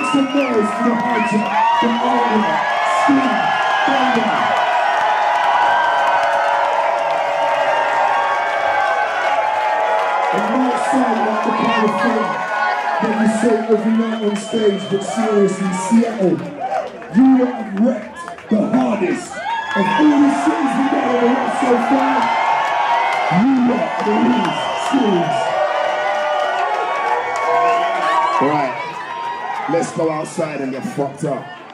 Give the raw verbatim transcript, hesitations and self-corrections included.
some noise for the HiJack, the ultimate Skream and Benga. It might sound like the kind of thing that you say every night on stage, but seriously, Seattle, you have wrecked the hardest of all the cities we've got on the road so far. You are the least schools. Alright, let's go outside and get fucked up.